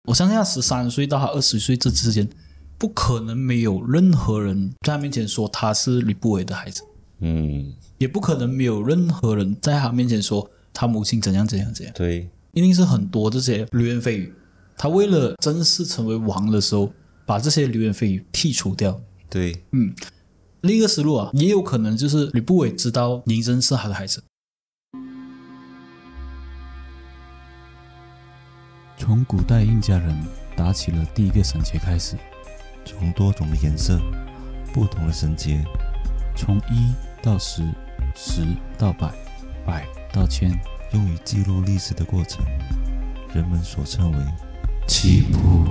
我相信他13岁到他20岁这之间，不可能没有任何人在他面前说他是吕不韦的孩子。也不可能没有任何人在他面前说他母亲怎样怎样怎样。 对， 一定是很多这些流言蜚语。他为了正式成为王的时候，把这些流言蜚语剔除掉。 对， 另一个思路啊，也有可能就是吕不韦知道嬴政是他的孩子。 从古代印加人打起了第一个绳结开始， 从多种的颜色，不同的绳结， 从1到10，10到100，100到1000， 用于记录历史的过程，人们所称为棋谱。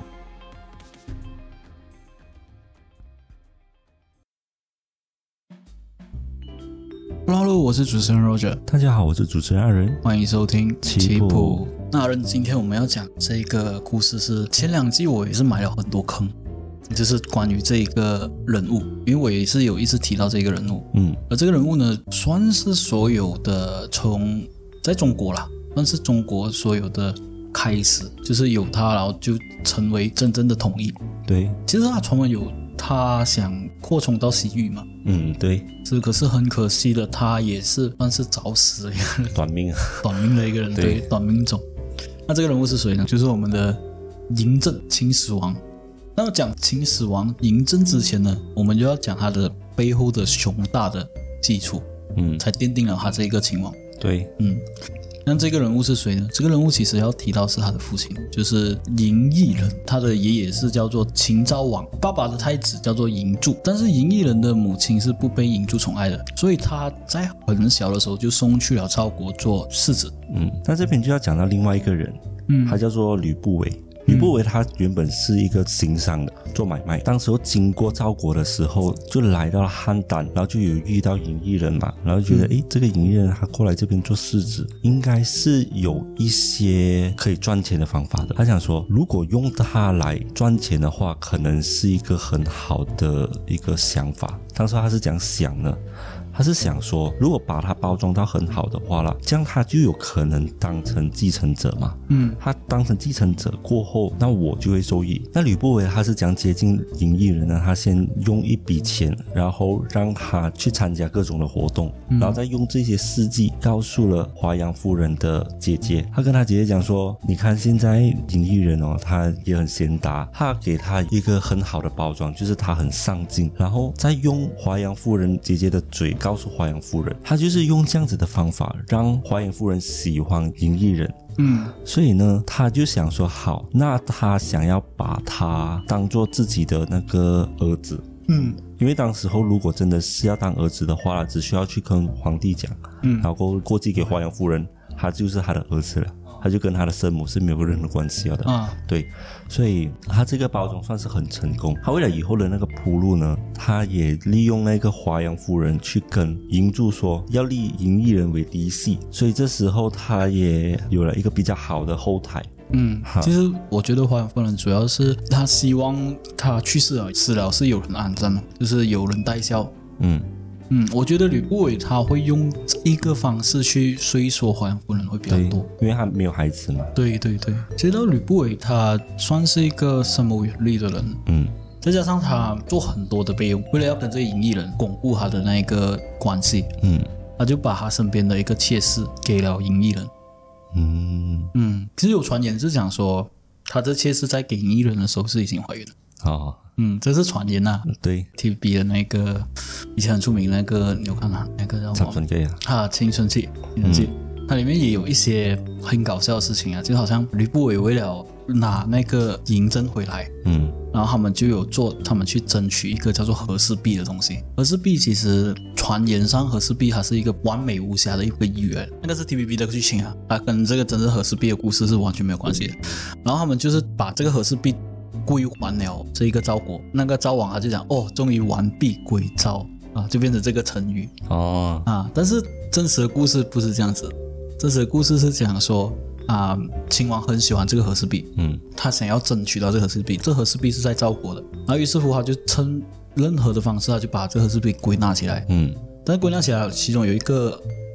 Hello， 我是主持人 Roger。 大家好，我是主持人阿仁， 欢迎收听棋谱。 那阿仁，今天我们要讲这个故事是前2季我也是埋了很多坑，就是关于这一个人物，因为我也是有一直提到这个人物。而这个人物呢，算是所有的在中国啦，算是中国所有的开始，就是有他，然后就成为真正的统一。 对， 其实他传闻有他想扩充到西域嘛。 对， 可是很可惜的，他也是算是早死的一个人， 短命的一个人，对，短命种。那这个人物是谁呢？就是我们的嬴政，秦始皇。那么讲秦始皇嬴政之前呢，我们就要讲他的背后的雄大的基础，才奠定了他这一个秦王。 对， 那这个人物是谁呢？这个人物其实要提到是他的父亲，就是嬴异人，他的爷爷是叫做秦昭王，爸爸的太子叫做嬴柱，但是嬴异人的母亲是不被嬴柱宠爱的，所以他在很小的时候就送去了赵国做世子。 那这边就要讲到另外一个人，他叫做吕不韦。吕不韦他原本是一个行商的，做买卖。当时候经过赵国的时候，就来到了邯郸，然后就有遇到嬴异人嘛，然后觉得这个嬴异人他过来这边做世子，应该是有一些可以赚钱的方法的。他想说，如果用他来赚钱的话，可能是一个很好的一个想法。当时他是怎样想呢？他是想说，如果把它包装到很好的话啦，这样他就有可能当成继承者嘛。他当成继承者过后，那我就会受益。那吕不韦他是怎样接近嬴异人呢？他先用一笔钱，然后让他去参加各种的活动，然后再用这些事迹告诉了华阳夫人的姐姐。他跟他姐姐讲说，你看现在嬴异人哦，他也很贤达，他给他一个很好的包装，就是他很上进，然后再用华阳夫人姐姐的嘴告诉华阳夫人，他就是用这样子的方法让华阳夫人喜欢嬴异人。所以呢，他就想说，好，那他想要把他当做自己的那个儿子。因为当时候如果真的是要当儿子的话，只需要去跟皇帝讲，然后过继给华阳夫人，他就是他的儿子了。他就跟他的生母是没有任何关系的。对，所以他这个包装算是很成功。他为了以后的那个铺路呢，他也利用那个华阳夫人去跟嬴柱说要立嬴异人为嫡系，所以这时候他也有了一个比较好的后台。 其实我觉得华阳夫人主要是他希望他去世了，死了是有人安葬的，就是有人带孝。我觉得吕不韦他会用这一个方式去说服华阳夫人会比较多， 因为他没有孩子嘛。 对，其实吕不韦他算是一个深谋远虑的人。再加上他做很多的备用，为了要跟这个嬴异人巩固他的那个关系，他就把他身边的一个妾室给了嬴异人。其实有传言是讲说，他这妾室在给嬴异人的时候是已经怀孕了。这是传言啊。 对 ，TVB 的那个以前很出名那个，你有看吗？那个叫什么？青春期，它里面也有一些很搞笑的事情啊，就好像吕不韦为了拿那个嬴政回来，然后他们就有他们去争取一个叫做和氏璧的东西。和氏璧其实传言上和氏璧它是一个完美无瑕的一个玉来的，那个是 TVB 的剧情啊，它跟这个真正和氏璧的故事是完全没有关系的。然后他们就是把这个和氏璧归还了这一个赵国，那个赵王他就讲终于完璧归赵啊，就变成这个成语。但是真实的故事不是这样子，真实的故事是讲说秦王很喜欢这个和氏璧，他想要争取到这个和氏璧，这和氏璧是在赵国的，然后于是乎他就趁任何的方式他就把这个和氏璧归纳起来。但是归纳起来其中有一个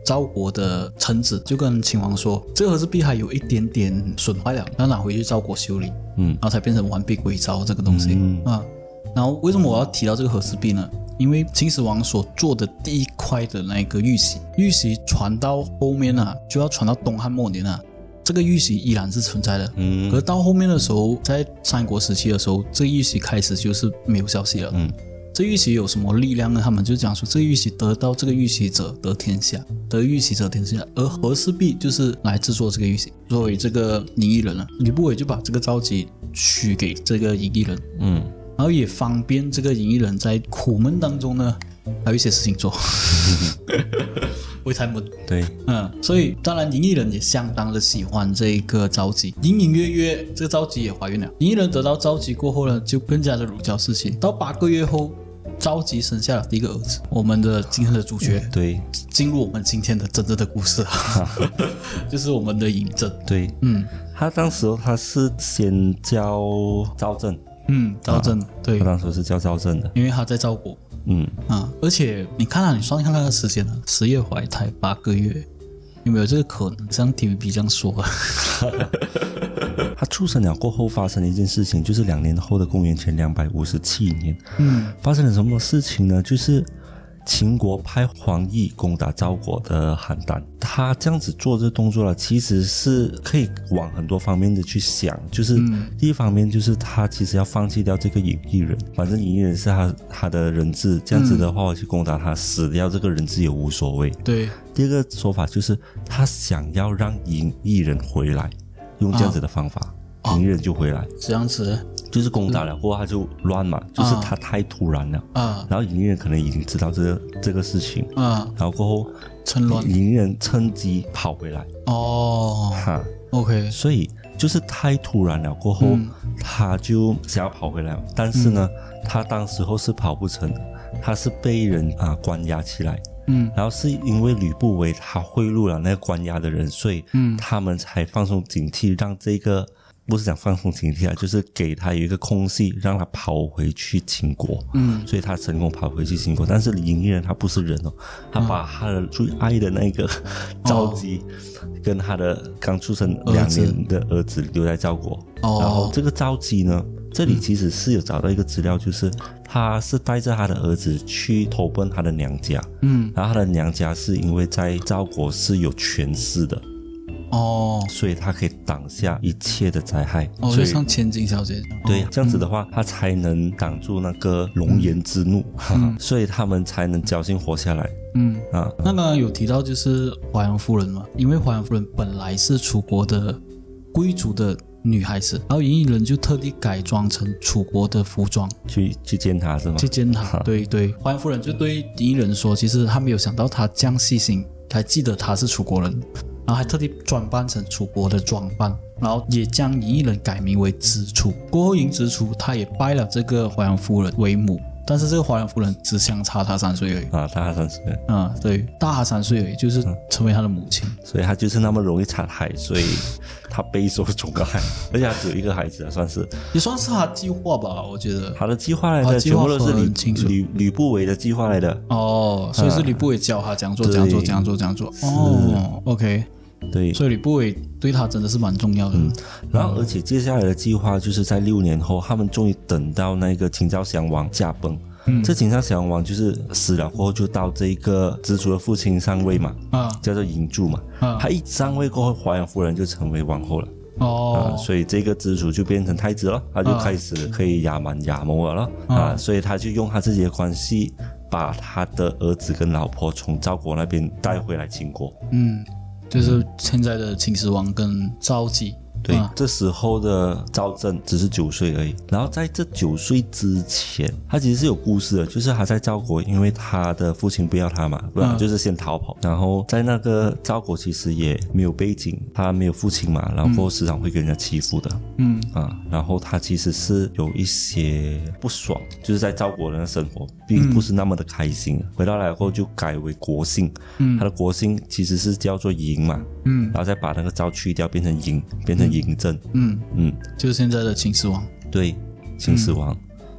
赵国的臣子就跟秦王说，这个和氏璧还有一点点损坏了，要拿回去赵国修理，然后才变成完璧归赵这个东西然后为什么我要提到这个和氏璧呢？因为秦始皇所做的第一块的那个玉玺传到后面就要传到东汉末年这个玉玺依然是存在的。可是到后面的时候，在三国时期的时候，这个玉玺开始就是没有消息了。这玉玺有什么力量呢？他们就讲说，这个玉玺得到这个玉玺者得天下，得玉玺者天下。而和氏璧就是来制作这个玉玺。作为这个嬴异人吕不韦就把这个诏籍许给这个嬴异人。然后也方便这个嬴异人在苦闷当中呢，还有一些事情做。为他们对， 所以当然嬴异人也相当的喜欢这个诏籍，隐隐约约这个诏籍也怀孕了。嬴异人得到诏籍过后呢，就更加的如胶似漆。到8个月后，召集生下了第一个儿子，我们的今天的主角， 对， 进入我们今天的真正的故事就是我们的嬴政。 对，他当时他是先叫赵政。 赵政，对， 他当时是叫赵政的， 因为他在赵国。而且你看你算看那个时间10月怀胎8个月，有没有这个可能？像 TVB 这样说他出生了过后发生了一件事情，就是2年后的公元前257年，发生了什么事情呢？就是秦国派黄奕攻打赵国的邯郸。他这样子做这动作了，其实是可以往很多方面的去想，就是第一方面就是他其实要放弃掉这个嬴异人，反正嬴异人是他的人质，这样子的话我去攻打他，死掉这个人质也无所谓。 对。 第二个说法就是他想要让嬴异人回来，用这样子的方法，嬴异人就回来。 这样子就是攻打了过后他就乱嘛，就是他太突然了然后嬴异人可能已经知道这个事情然后过后趁乱， 嬴异人趁机跑回来 OK， 所以就是太突然了过后他就想要跑回来但是呢他当时候是跑不成的，他是被人关押起来然后是因为吕不韦他贿赂了那个关押的人，所以他们才放松警惕，让这个不是讲放松警惕就是给他有一个空隙，让他跑回去秦国所以他成功跑回去秦国。但是嬴异人他不是人他把他的最爱的那个赵姬跟他的刚出生2年的儿子留在赵国然后这个赵姬呢，这里其实是有找到一个资料，就是他是带着他的儿子去投奔他的娘家然后他的娘家是因为在赵国是有权势的所以他可以挡下一切的灾害就像千金小姐对这样子的话他才能挡住那个龙颜之怒所以他们才能侥幸活下来那刚刚有提到就是华阳夫人嘛，因为华阳夫人本来是楚国的贵族的女孩子，然后嬴异人就特地改装成楚国的服装去见她是吗？ 去见她对，华阳夫人就对嬴异人说，其实他没有想到他这样细心，还记得他是楚国人，然后还特地装扮成楚国的装扮，然后也将嬴异人改名为子楚。过后嬴子楚他也拜了这个华阳夫人为母，但是这个华阳夫人只相差他3岁而已大他3岁对，大他3岁而已，就是成为他的母亲所以他就是那么容易残害，所以他备受宠爱而且他只有一个孩子算是也算是他计划吧，我觉得他的计划来的，全部都是吕不韦的计划来的所以是吕不韦教他这样做这样做这样做这样做OK， 对， 所以吕不韦对他真的是蛮重要的然后而且接下来的计划就是在6年后，他们终于等到那个秦昭襄王驾崩这秦昭襄王就是死了过后，就到这个子楚的父亲上位嘛叫做嬴柱嘛他一上位过后，华阳夫人就成为王后了所以这个子楚就变成太子了，他就开始可以亚蛮亚谋了所以他就用他自己的关系把他的儿子跟老婆从赵国那边带回来秦国就是现在的秦始皇跟赵姬对这时候的赵政只是9岁而已。然后在这9岁之前，他其实是有故事的，就是他在赵国，因为他的父亲不要他嘛，不然就是先逃跑然后在那个赵国其实也没有背景，他没有父亲嘛，然后时常会跟人家欺负的然后他其实是有一些不爽，就是在赵国人的生活并不是那么的开心回到来后就改为国姓他的国姓其实是叫做嬴嘛然后再把那个赵去掉变成嬴，变成嬴政就是现在的秦始皇对，秦始皇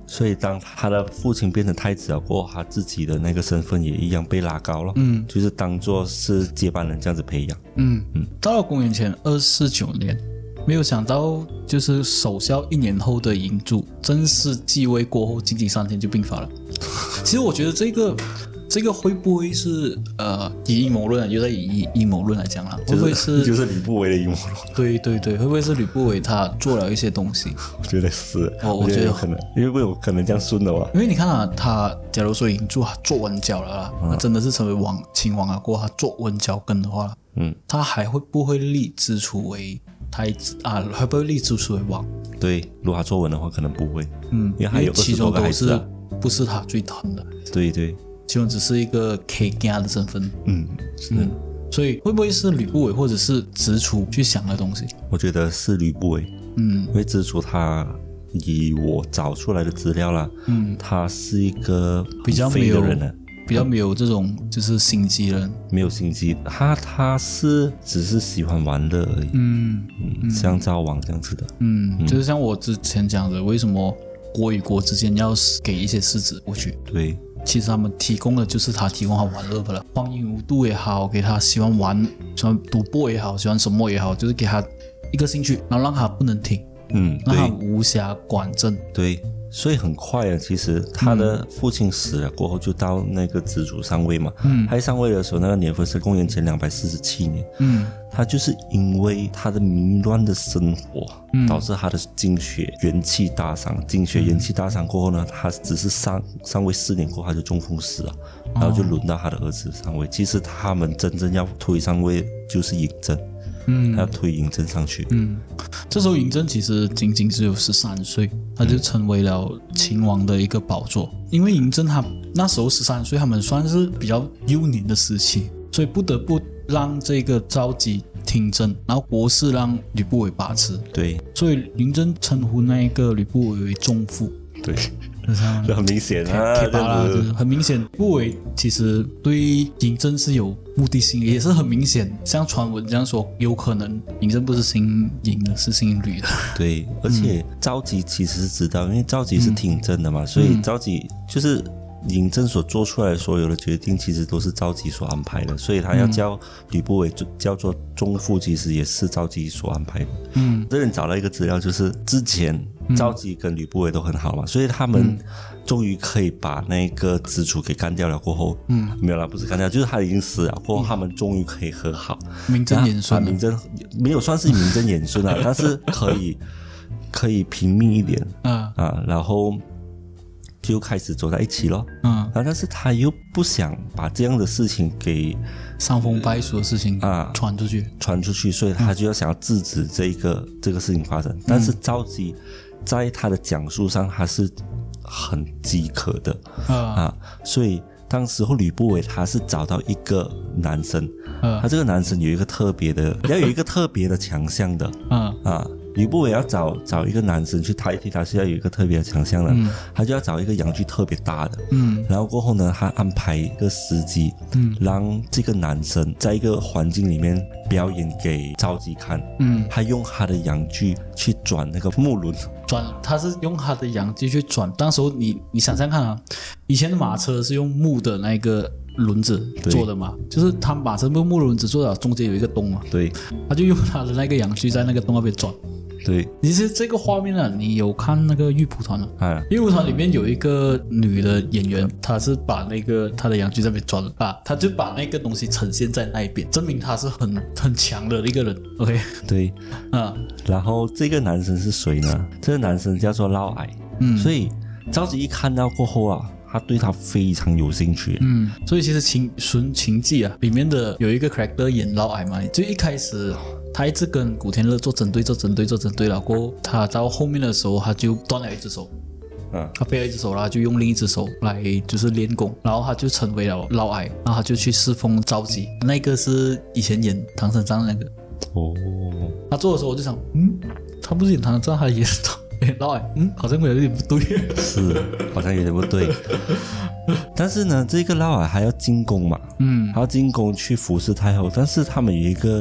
所以当他的父亲变成太子了过后，他自己的那个身份也一样被拉高了，就是当作是接班人这样子培养。 到了公元前249年，没有想到就是守孝1年后的嬴柱正式继位过后，仅仅3天就病发了。其实我觉得这个会不会是以阴谋论又在以阴谋论来讲啦，会不会是就是吕不韦的阴谋论？ 对对对，会不会是吕不韦他做了一些东西？ 我觉得是， 我觉得有可能，因为有可能这样顺的嘛。 因为你看啊，他假如说嬴柱他做温角了啦，他真的是成为秦王啊，过后他做温角根的话，他还会不会立子楚为太子啊？会不会立子楚为王？ 对，如果他做文的话，可能不会，因为还有20多个孩子啊， 不是他最疼的。 对对。 其中只是一个 K 家的身份，所以会不会是吕不韦或者是子楚去想的东西？ 我觉得是吕不韦，因为子楚他以我找出来的资料啦，他是一个比较没有人呢， 比较没有这种就是心机人， 没有心机，他是只是喜欢玩乐而已，像赵王这样子的， 就是像我之前讲的，为什么国与国之间要给一些世子过去？ 对。 其实他们提供的就是他提供他玩乐不了，荒淫无度也好，给他喜欢玩，喜欢赌博也好，喜欢什么也好，就是给他一个兴趣，然后让他不能停，让他无暇管政。 对，所以很快啊，其实他的父亲死了过后，就到那个子楚上位嘛。他上位的时候，那个年份是公元前247年。他就是因为他的迷乱的生活，导致他的精血元气大伤。精血元气大伤过后呢，他只是上位4年过后他就中风死了，然后就轮到他的儿子上位。其实他们真正要推上位就是嬴政。他要推嬴政上去。 这时候嬴政其实仅仅只有13岁，他就成为了秦王的一个宝座。因为嬴政他那时候13岁，他们算是比较幼年的时期，所以不得不让这个赵姬听政，然后国事让吕不韦把持。 对， 所以嬴政称呼那一个吕不韦为仲父。 对。这很明显啊， 就是很明显，吕不韦其实对嬴政是有目的性，也是很明显。像传闻这样说，有可能嬴政不是姓嬴的，是姓吕的。 对，而且赵姬其实是知道，因为赵姬是听政的嘛，所以赵姬就是嬴政所做出来的所有的决定，其实都是赵姬所安排的，所以他要叫吕不韦叫做仲父，其实也是赵姬所安排的。这人找到一个资料，就是之前赵姬跟吕不韦都很好嘛，所以他们终于可以把那个子楚给干掉了过后，没有啦，不是干掉，就是他已经死了过后，他们终于可以和好， 名正言顺。 名正没有算是名正言顺啊，但是可以平民一点然后就开始走在一起咯。但是他又不想把这样的事情给伤风败俗的事情传出去， 所以他就要想要制止这个事情发生。但是赵姬在他的讲述上，他是很饥渴的所以当时候吕不韦他是找到一个男生，他这个男生有一个特别的强项的吕不韦要找一个男生去代替他，是要有一个特别的强项的，他就要找一个阳具特别大的，然后过后呢，他安排一个时机，让这个男生在一个环境里面表演给赵姬看，他用他的阳具去转那个木轮， 他是用他的阳具去转。当时候你想想看啊，以前的马车是用木的那个轮子做的嘛，就是他马车用木轮子做的，中间有一个洞嘛， 对， 他就用他的那个阳具在那个洞那边转。 对， 其实这个画面啊，你有看那个玉蒲团吗？玉蒲团里面有一个女的演员，她是把那个她的阳具在那边转她就把那个东西呈现在那一边，证明她是很强的一个人。OK， 对，然后这个男生是谁呢？这个男生叫做嫪毐，所以赵姬一看到过后啊，他对他非常有兴趣。 所以其实《寻秦记》啊里面的有一个 character 演嫪毐嘛，就一开始他一直跟古天乐做针对了过后，他到后面的时候他就断了一只手，他废了一只手，然后就用另一只手来就是练功，然后他就成为了嫪毐，然后他就去侍奉赵姬，那个是以前演唐三藏那个。他做的时候我就想，他不是演唐三藏，他演嫪毐，好像有点不对， 是好像有点不对。但是呢，这个嫪毐还要进宫嘛，还要进宫去服侍太后，但是他们有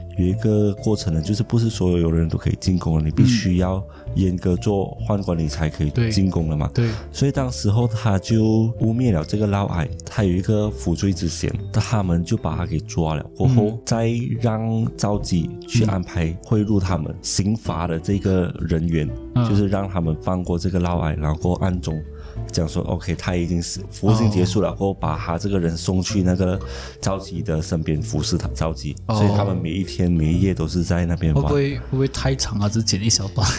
有一个过程呢，就是不是所有人都可以进宫的，你必须要严格做宦官，你才可以进宫了嘛。 对， 所以当时候他就污蔑了这个嫪毐，他有一个负罪之嫌，他们就把他给抓了，过后再让赵姬去安排贿赂他们刑罚的这个人员，就是让他们放过这个嫪毐，然后暗中讲说 OK 他已经是服刑结束了，然后把他这个人送去那个赵姬的身边服侍他赵姬，所以他们每一天每一夜都是在那边玩。 会不会太长啊？只剪一小段。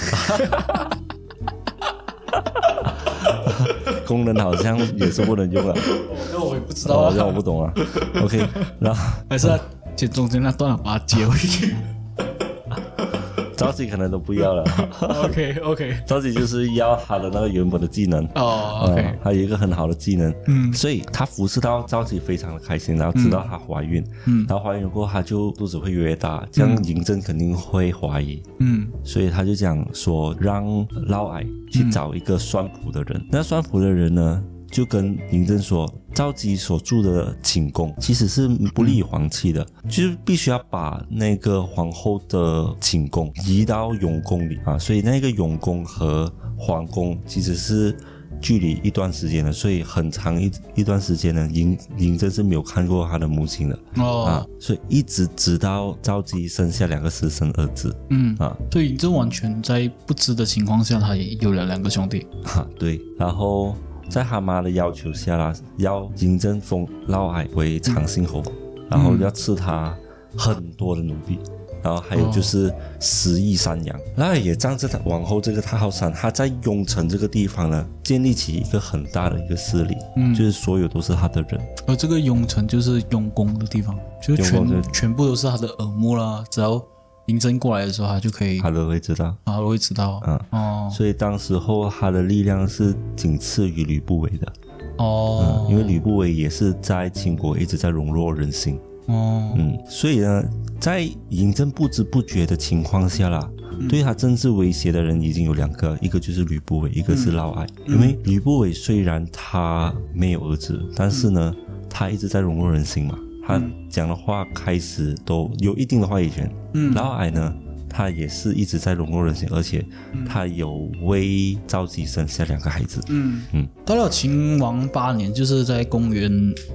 功能好像也是不能用了。 那我也不知道啊， 让我不懂啊。OK， 然后还是剪中间那段把它接回去。 赵姬可能都不要了。 OK， 赵姬就是要他的那个原本的技能。 OK， 他有一个很好的技能，所以他服侍到赵姬非常的开心，然后知道她怀孕，然后怀孕过后他就肚子会越大，这样嬴政肯定会怀疑，所以他就讲说让嫪毐去找一个算卜的人，那算卜的人呢就跟嬴政说，赵姬所住的寝宫其实是不利于皇气的，就是必须要把那个皇后的寝宫移到永宫里啊，所以那个永宫和皇宫其实是距离一段时间的，所以很长一段时间呢，嬴政是没有看过他的母亲的所以一直直到赵姬生下2个私生儿子， 所以嬴政完全在不知的情况下，他也有了2个兄弟对，然后在他妈的要求下啦，要嬴政封嫪毐为长信侯，然后要赐他很多的奴婢，然后还有就是10亿山羊。嫪毐也仗着他往后这个太后山，他在雍城这个地方呢，建立起一个很大的一个势力，就是所有都是他的人。 而这个雍城就是雍宫的地方，就是全部都是他的耳目啦，只要嬴政过来的时候，他就可以， 他都会知道， 他都会知道， 所以当时候他的力量是仅次于吕不韦的，因为吕不韦也是在秦国一直在笼络人心，所以呢，在嬴政不知不觉的情况下啦，对他政治威胁的人已经有2个，一个就是吕不韦，一个是嫪毐，因为吕不韦虽然他没有儿子，但是呢，他一直在笼络人心嘛。他讲的话开始都有一定的话语权，嫪毐呢，他也是一直在笼络人心，而且他有为赵姬生下2个孩子。 到了秦王8年，就是在公元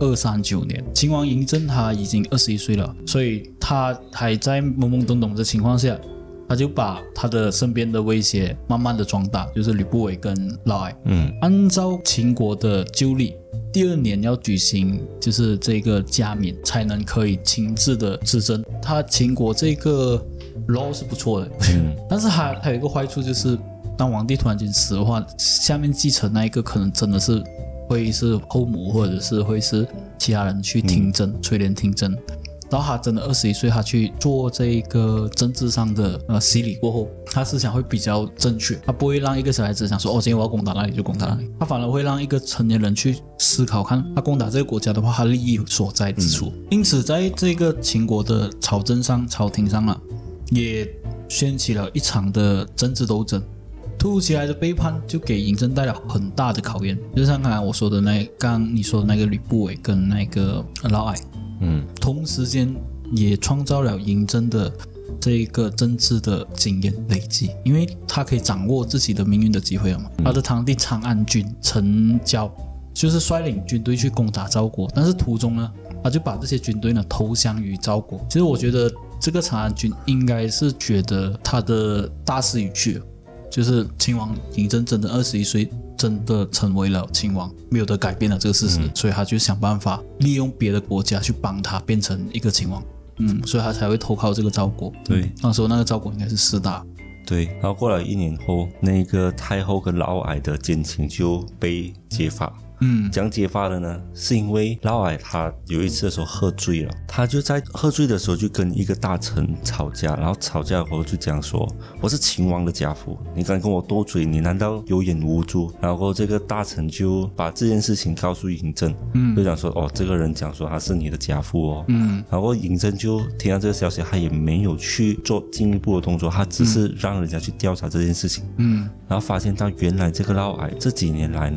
239年，秦王嬴政他已经21岁了，所以他还在懵懵懂懂的情况下，他就把他的身边的威胁慢慢的壮大，就是吕不韦跟嫪毐。按照秦国的旧例，第2年要举行就是这个加冕，才能可以亲自的执政。他秦国这个 law 是不错的，但是他有一个坏处，就是当皇帝突然间死的话，下面继承那一个可能真的是会是后母，或者是会是其他人去听政，垂帘听政。然后他真的21岁，他去做这个政治上的洗礼过后，他思想会比较正确，他不会让一个小孩子想说今天我要攻打哪里就攻打哪里，他反而会让一个成年人去思考，看他攻打这个国家的话，他利益所在之处。因此在这个秦国的朝廷上也掀起了一场的政治斗争。突如其来的背叛就给嬴政带来很大的考验，就像刚才我说的刚你说的那个吕不韦跟那个嫪毐，同时间也创造了嬴政的这个政治的经验累积，因为他可以掌握自己的命运的机会了嘛。他的堂弟长安君陈交就是率领军队去攻打赵国，但是途中呢，他就把这些军队呢投降于赵国。其实我觉得这个长安君应该是觉得他的大势已去了，就是秦王嬴政真的21岁真的成为了秦王，没有得改变了这个事实，所以他就想办法利用别的国家去帮他变成一个秦王，所以他才会投靠这个赵国。 对， 那时候那个赵国应该是4大。 对，然后过了1年后，那个太后跟嫪毐的奸情就被揭发。怎样揭发的呢？是因为嫪毐他有一次的时候喝醉了，他就在喝醉的时候就跟一个大臣吵架，然后吵架后就讲说，我是秦王的家夫，你敢跟我斗嘴，你难道有眼无珠？然后这个大臣就把这件事情告诉嬴政，就讲说这个人讲说他是你的家夫然后嬴政就听到这个消息，他也没有去做进一步的动作，他只是让人家去调查这件事情，然后发现到原来这个嫪毐这几年来呢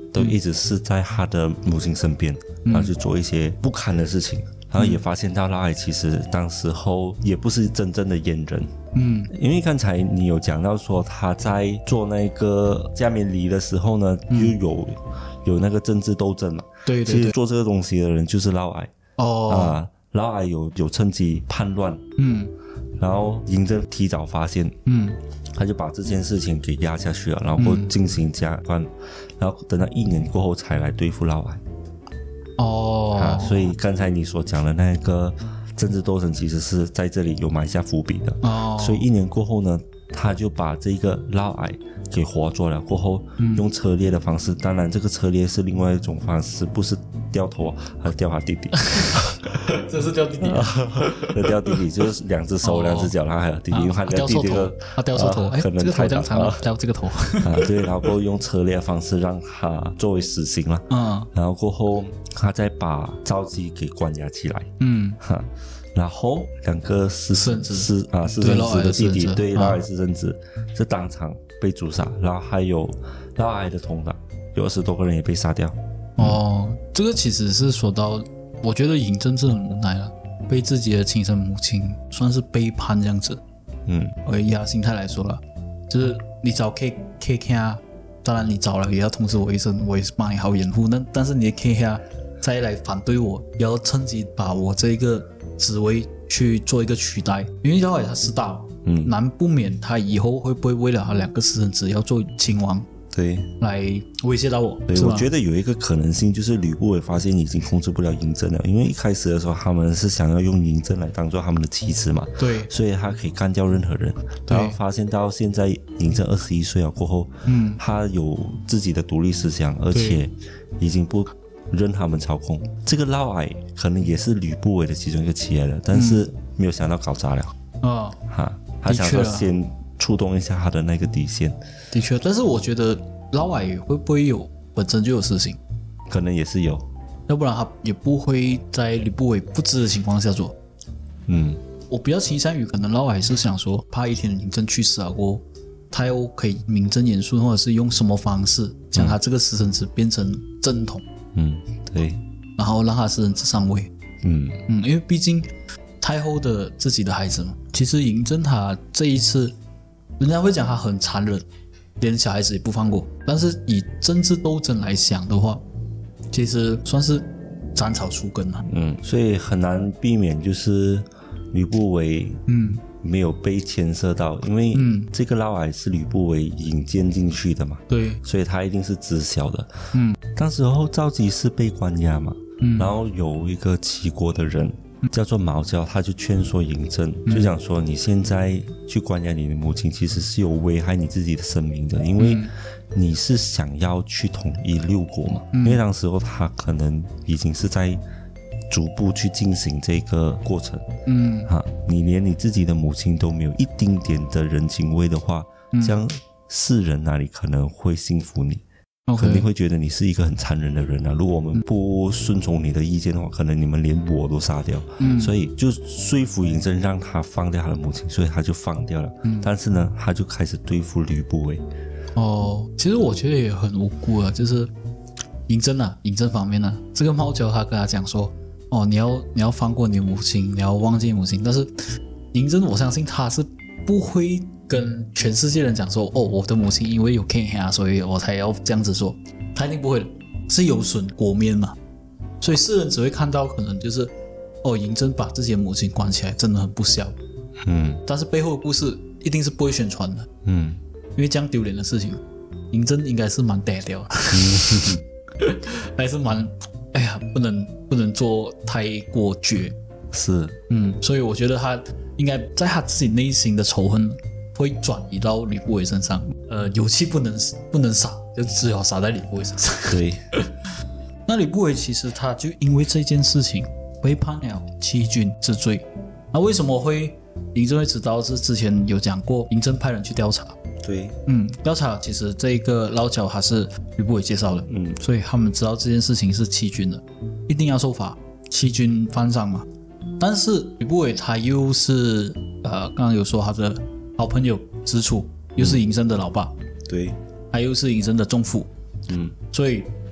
都一直是在他的母亲身边，然后去做一些不堪的事情。然后也发现到嫪毐其实当时候也不是真正的阉人，因为刚才你有讲到说他在做那个加冕礼的时候呢，就有那个政治斗争嘛， 对， 其实做这个东西的人就是嫪毐嫪毐有趁机叛乱，然后嬴政提早发现，他就把这件事情给压下去了，然后进行加官，然后等到1年过后才来对付嫪毐。所以刚才你所讲的那个政治斗争其实是在这里有埋下伏笔的。所以1年过后呢，他就把这个嫪毐给活捉了，过后用车裂的方式，当然这个车裂是另外一种方式，不是掉头，还掉他弟弟。 这是掉弟弟掉弟弟就是2只手2只脚，然后还有弟弟，因为他掉弟弟的掉手头， 可能太长了， 掉这个头对，然后过后用车裂的方式让他作为死刑了，然后过后他再把赵姬给关押起来，然后2个私生子的弟弟，对嫪毐私生子是当场被诛杀，然后还有嫪毐的同党有20多个人也被杀掉。 这个其实是说到，我觉得嬴政是很无奈了，被自己的亲生母亲算是背叛这样子。以他心态来说了，就是你找 K 当然你找了也要通知我一声，我也是帮你好掩护，但是你的 K 再来反对我，也要趁机把我这个职位去做一个取代，因为嫪毐他是大，难不免他以后会不会为了他2个私生子要做亲王， 对， 来威胁到我。 对，我觉得有一个可能性就是吕不韦发现已经控制不了嬴政了，因为一开始的时候他们是想要用嬴政来当做他们的棋子嘛， 对， 所以他可以干掉任何人。然后发现到现在嬴政21岁了过后，他有自己的独立思想，而且已经不任他们操控。这个嫪毐可能也是吕不韦的其中一个棋来的，但是没有想到搞砸了。他想说先触动一下他的那个底线。 的确，但是我觉得嫪毐会不会有本身就有私心？ 可能也是有， 要不然他也不会在吕不韦不知的情况下做。我比较倾向于可能嫪毐是想说，怕一天嬴政去世了过后，他又可以名正言顺，或者是用什么方式将他这个私生子变成正统。 对， 然后让他私生子上位。因为毕竟太后的自己的孩子嘛。其实嬴政他这一次，人家会讲他很残忍，连小孩子也不放过。但是以政治斗争来想的话，其实算是斩草除根了。 所以很难避免就是吕不韦没有被牵涉到，因为这个嫪毐是吕不韦引荐进去的嘛， 对， 所以他一定是知晓的。当时候赵姬是被关押嘛，然后有一个齐国的人叫做毛教，他就劝说嬴政，就讲说你现在去关押你的母亲，其实是有危害你自己的生命的，因为你是想要去统一6国嘛，因为当时候他可能已经是在逐步去进行这个过程。你连你自己的母亲都没有一丁点的人情味的话，这样世人哪里可能会信服你？肯定会觉得你是一个很残忍的人啊！如果我们不顺从你的意见的话，可能你们连我都杀掉。所以就说服嬴政让他放掉他的母亲，所以他就放掉了。但是呢，他就开始对付吕不韦。 其实我觉得也很无辜啊，就是嬴政方面呢，这个猫教他跟他讲说，你要放过你的母亲，你要忘记母亲。但是嬴政我相信他是不会跟全世界人讲说，我的母亲因为有 K 所以我才要这样子做，他一定不会的，是有损国面嘛。所以世人只会看到可能就是嬴政把自己的母亲关起来真的很不孝，但是背后的故事一定是不会宣传的，因为这样丢脸的事情，嬴政应该是蛮低调的，还是蛮不能做太过绝， 是， 所以我觉得他应该在他自己内心的仇恨会转移到吕不韦身上，有气不能撒，就只好撒在吕不韦身上。 对， 那吕不韦其实他就因为这件事情被判了欺君之罪。那为什么会嬴政会知道？是之前有讲过，嬴政派人去调查。 对， 调查其实这个嫪角他是吕不韦介绍的，所以他们知道这件事情是欺君的，一定要受罚，欺君犯上嘛。但是吕不韦他又是刚刚有说他的好朋友子楚，又是嬴政的老爸， 对， 他又是嬴政的仲父，所以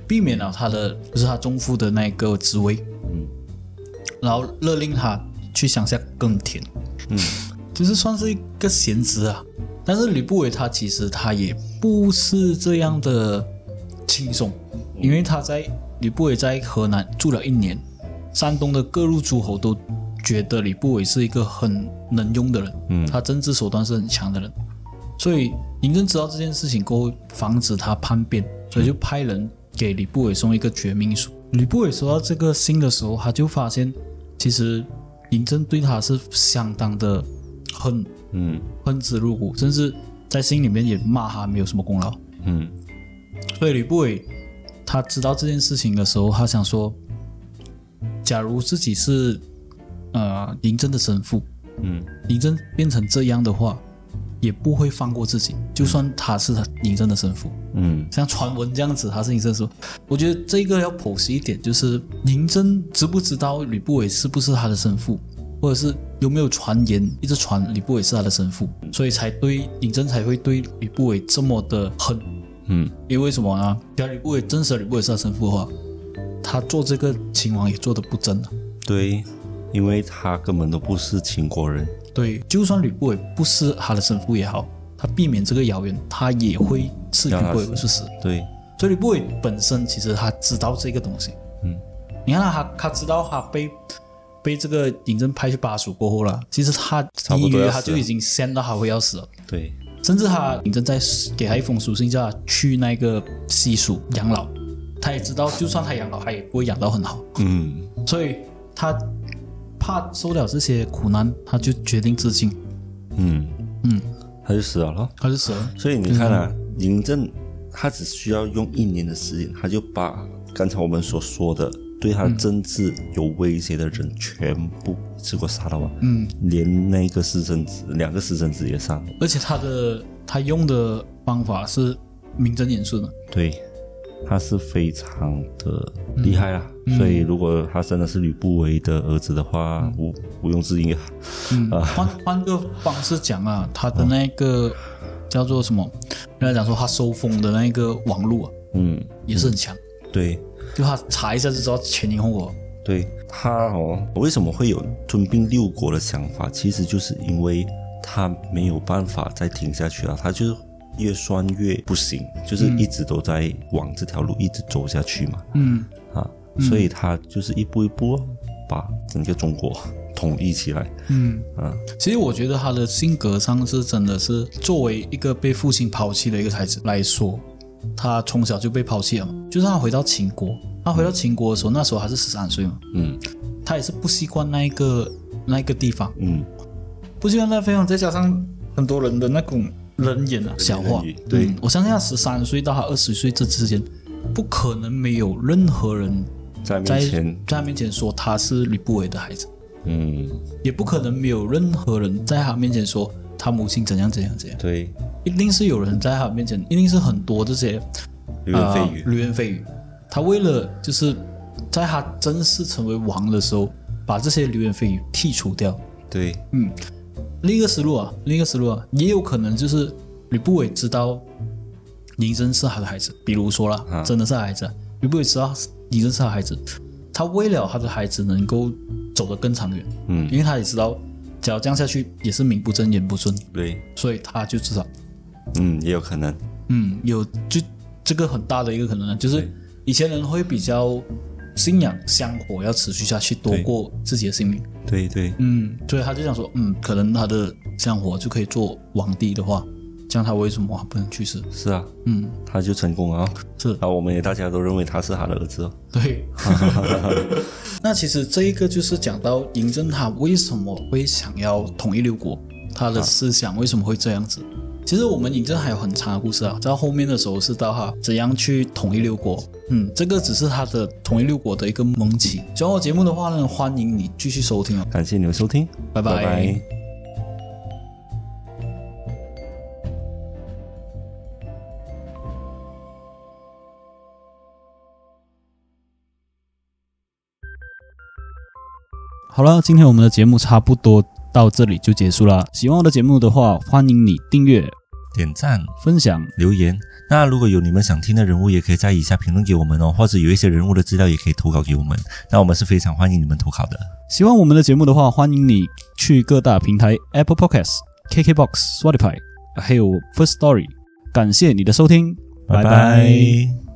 避免了他的就是他中父的那个职位，然后勒令他去乡下耕田，就是算是一个闲职啊。但是吕不韦他其实他也不是这样的轻松，因为吕不韦在河南住了1年，山东的各路诸侯都觉得吕不韦是一个很能用的人，他政治手段是很强的人，所以嬴政知道这件事情过后，防止他叛变，所以就派人给吕不韦送一个绝命书。吕不韦收到这个信的时候，他就发现其实嬴政对他是相当的恨之入骨，甚至在信里面也骂他没有什么功劳。所以吕不韦他知道这件事情的时候，他想说，假如自己是嬴政的生父，嬴政变成这样的话，也不会放过自己，就算他是嬴政的生父，像传闻这样子他是嬴政的生父。我觉得这个要剖析一点，就是嬴政知不知道吕不韦是不是他的生父，或者是有没有传言一直传吕不韦是他的生父，所以嬴政才会对吕不韦这么的恨。因为什么呢？假如吕不韦真实的吕不韦是他生父的话，他做这个秦王也做得不正。 对，因为他根本都不是秦国人。 对，就算吕不韦不是他的生父也好，他避免这个谣言，他也会是吕不韦去死。 对， 所以吕不韦本身其实他知道这个东西。你看他知道他被这个嬴政派去巴蜀过后了，其实他隐约他就已经想到他会要死了。 对， 甚至嬴政在给他一封书信，叫他去那个西蜀养老。他也知道，就算他养老，他也不会养到很好。所以他怕受了这些苦难，他就决定自尽。 他就死了咯。 他就死了。 所以你看啊，嬴政他只需要用1年的时间，他就把刚才我们所说的对他的政治有威胁的人全部一次过杀到完。连那个私生子，2个私生子也杀了。 而且他用的方法是名正言顺的。 对，他是非常的厉害啦。所以如果他真的是吕不韦的儿子的话，毋庸置疑啊。 换个方式讲啊，他的那个叫做什么？人家讲说他收风的那个网路啊，也是很强。 对， 就他查一下就知道前因后果。 对，他为什么会有吞并6国的想法？其实就是因为他没有办法再停下去了，他就是越算越不行，就是一直都在往这条路一直走下去嘛。所以他就是一步一步把整个中国统一起来。 其实我觉得他的性格上是真的是作为一个被父亲抛弃的一个孩子来说，他从小就被抛弃了嘛。就是他回到秦国，的时候，那时候还是13岁嘛。他也是不习惯那一个地方。不习惯那个地方，再加上很多人的那种人言啊、笑话。对，我相信他13岁到他20岁这之间，不可能没有任何人在他面前说他是吕不韦的孩子。也不可能没有任何人在他面前说他母亲怎样。 对， 一定是有人在他面前，一定是很多这些流言蜚语。他为了就是在他正式成为王的时候，把这些流言蜚语剔除掉。 对， 另一个思路啊，也有可能就是吕不韦知道嬴政是他的孩子，比如说啦，真的是他的孩子，吕不韦知道嬴政是他的孩子，他为了他的孩子能够走得更长远，因为他也知道，只要这样下去也是名不正言不顺， 对， 所以他就知道， 也有可能， 有就这个很大的一个可能呢，就是以前人会比较信仰香火要持续下去多过自己的性命， 对， 所以他就想说，可能他的香火就可以做皇帝的话，这样他为什么不能去世？ 是啊，他就成功了， 是， 然后我们也大家都认为他是他的儿子。 对，那其实这一个就是讲到嬴政他为什么会想要统一6国，他的思想为什么会这样子。其实我们嬴政还有很长的故事啊，在后面的时候是到他怎样去统一6国，这个只是他的统一6国的一个萌起。喜欢我节目的话呢，欢迎你继续收听哦。 感谢你们收听， 拜拜。好了，今天我们的节目差不多到这里就结束了。喜欢我的节目的话，欢迎你订阅、 点赞、 分享、 留言。那如果有你们想听的人物，也可以在以下评论给我们哦，或者有一些人物的资料也可以投稿给我们。那我们是非常欢迎你们投稿的。 喜欢我们的节目的话，欢迎你去各大平台 Apple Podcasts、KKBox、Spotify 还有 First Story。感谢你的收听，拜拜。